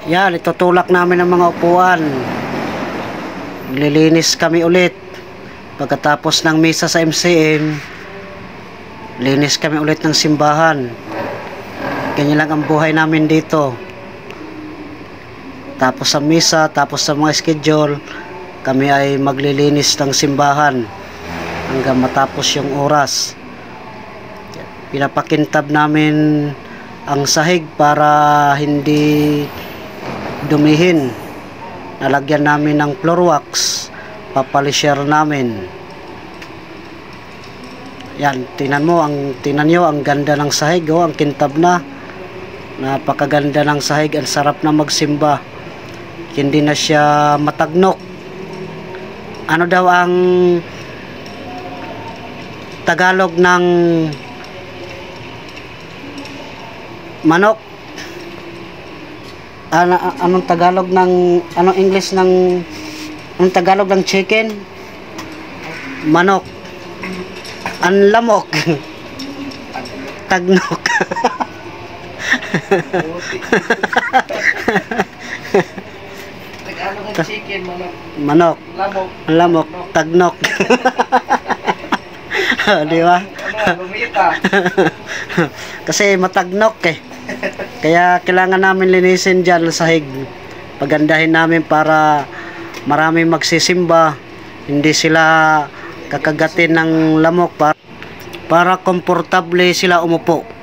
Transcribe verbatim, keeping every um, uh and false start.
Yan, itutulak namin ang mga upuan. Lilinis kami ulit. Pagkatapos ng misa sa M C M, linis kami ulit ng simbahan. Ganyan lang ang buhay namin dito. Tapos sa misa, tapos sa mga schedule, kami ay maglilinis ng simbahan hanggang matapos yung oras. Pinapakintab namin ang sahig para hindi dumihin. Nalagyan namin ng floor wax, papalisher namin. Yan, tingnan mo, ang tingnan nyo, ang ganda ng sahig, oh, ang kintab na. Napakaganda ng sahig, ang sarap na magsimba. Hindi na siya matagnok. Ano daw ang Tagalog ng manok? Ano, anong Tagalog ng, anong English ng, anong Tagalog ng chicken? Manok. Ang lamok. Tagnok. Tagalog ng chicken, manok. Manok. Lamok. Lamok. Tagnok. Di ba? Ano, lumita. Kasi matagnok eh. Kaya kailangan namin linisin dyan sa sahig. Pagandahin namin para maraming magsisimba. Hindi sila kakagatin ng lamok para, para komportable sila umupo.